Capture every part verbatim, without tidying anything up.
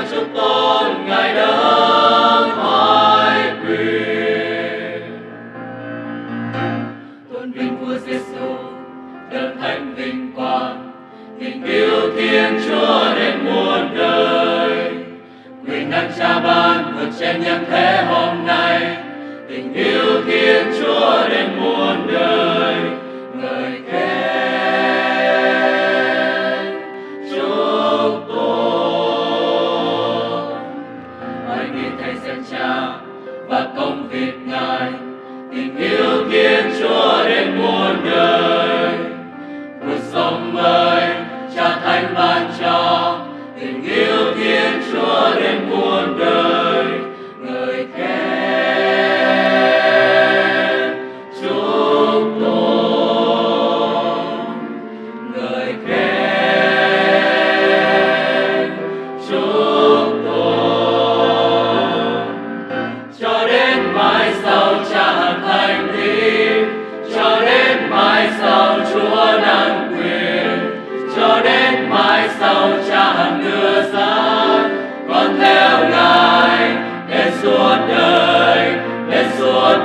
chúc tôn Ngài đấng oai quyền. Tôn vinh Vua Giêsu, đấng thánh vinh quang, tình yêu Thiên Chúa đến muôn đời. Quyền năng Cha ban vượt trên nhân thế hôm nay, tình yêu Thiên Chúa đến muôn đời. Ngợi khen chúc tôn. Hãy nghĩ thấy danh Cha và công việc Ngài, tình yêu Thiên Chúa đến muôn đời. Cuộc sống mới Cha Thánh ban cho, tình yêu Thiên Chúa đến muôn đời. Ngợi khen chúc tôn. Ngợi khen chúc tôn. Cho đến mãi sau Cha hoàn thành đi, cho đến mãi sau Chúa năng quyền, cho đến mãi sau Cha hằng đưa ra, con theo Ngài đến suốt đời, đến suốt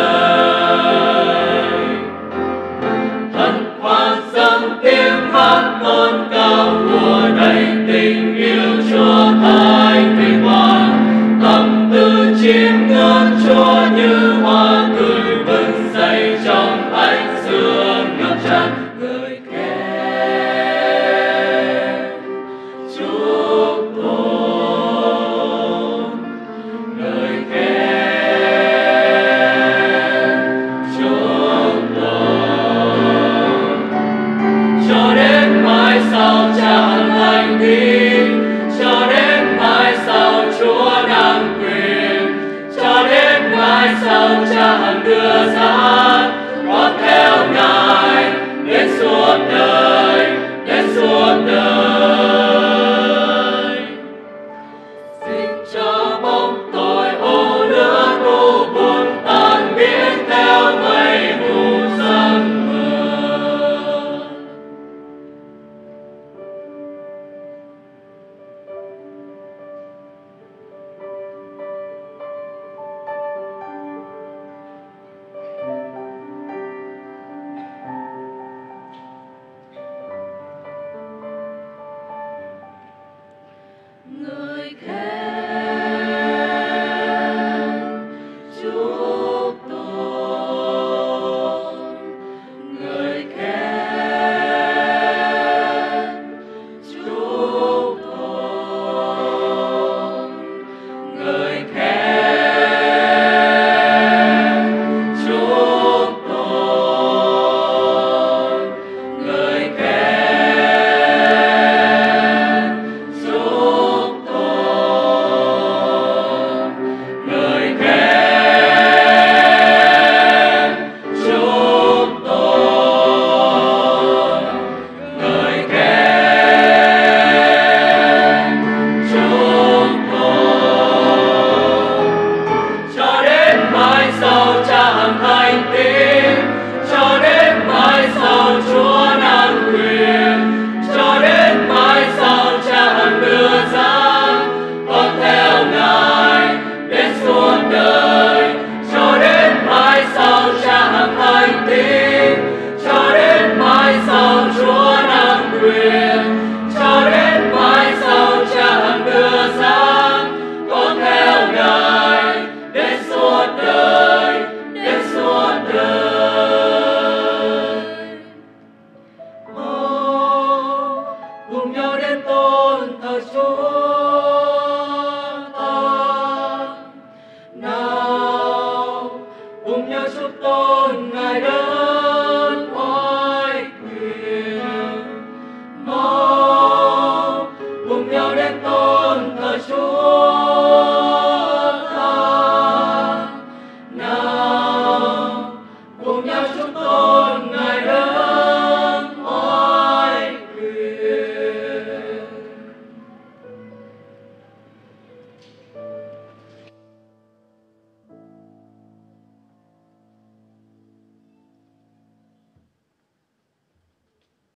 đời. Thần khoan dâng tiếng hát tôn cao vua đầy tình yêu Chúa Thánh vinh quang, tâm tư chiêm ngưỡng Chúa như hoa tươi bừng dậy trong ánh dương ngập tràn. Ngợi khen chúc tôn. Ngợi khen chúc tôn. Cho đến mãi sau Cha hoàn thành đi, cho đến mãi sau Chúa năng quyền, cho đến mãi sau Cha hằng đưa ra,